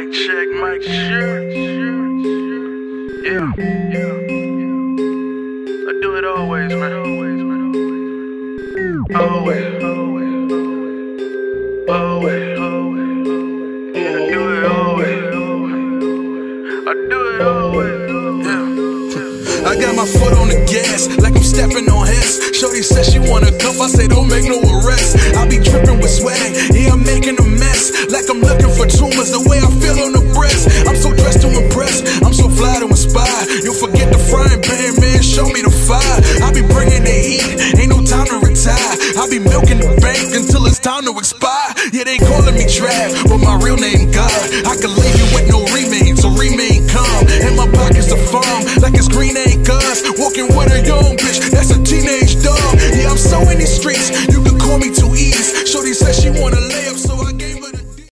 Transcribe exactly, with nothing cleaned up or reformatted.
Mic check, mic check. Yeah, yeah. I do it always, man. Always, man. Always, always, always, always. Yeah, I do it always. I do it always. Yeah. I got my foot on the gas, like I'm stepping on Hess. Shorty says she wanna cuff, I say don't make no arrest. I be dripping with swag, yeah, I'm making a mess. Like I'm looking for tumors, the way I feel on the breast. I'm so dressed to impress, I'm so fly to inspire. You'll forget the frying pan, man, show me the fire. I be bringing the heat, ain't no time to retire. I be milking the bank until it's time to expire. Yeah, they calling me Trav, but my real name God. I can lay